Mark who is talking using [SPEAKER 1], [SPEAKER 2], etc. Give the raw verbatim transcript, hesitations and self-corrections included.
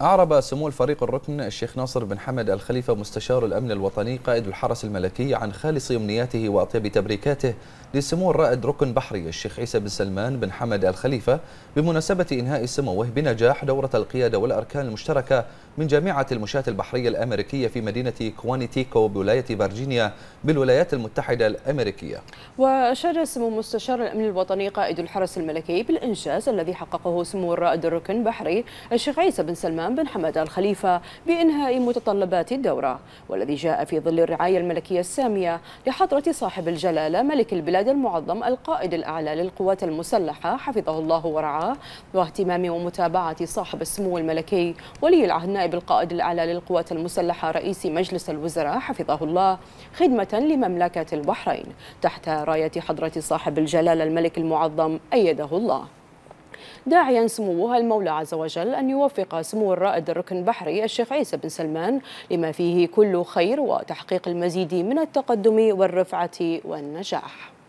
[SPEAKER 1] أعرب سمو الفريق الركن الشيخ ناصر بن حمد الخليفة مستشار الأمن الوطني قائد الحرس الملكي عن خالص أمنياته وأطيب تبريكاته لسمو الرائد ركن بحري الشيخ عيسى بن سلمان بن حمد الخليفة بمناسبة إنهاء سموه بنجاح دورة القيادة والأركان المشتركة من جامعة المشاة البحرية الأمريكية في مدينة كوانيتيكو بولاية فيرجينيا بالولايات المتحدة الأمريكية.
[SPEAKER 2] وأشاد سمو مستشار الأمن الوطني قائد الحرس الملكي بالإنجاز الذي حققه سمو الرائد الركن بحري الشيخ عيسى بن سلمان بن حمد الخليفة بإنهاء متطلبات الدورة، والذي جاء في ظل الرعاية الملكية السامية لحضرة صاحب الجلالة ملك البلاد المعظم القائد الأعلى للقوات المسلحة حفظه الله ورعاه، واهتمام ومتابعة صاحب السمو الملكي ولي العهد نائب القائد الأعلى للقوات المسلحة رئيس مجلس الوزراء حفظه الله خدمة لمملكة البحرين تحت راية حضرة صاحب الجلالة الملك المعظم أيده الله، داعيا سموه المولى عز وجل أن يوفق سمو الرائد الركن بحري الشيخ عيسى بن سلمان لما فيه كل خير وتحقيق المزيد من التقدم والرفعة والنجاح.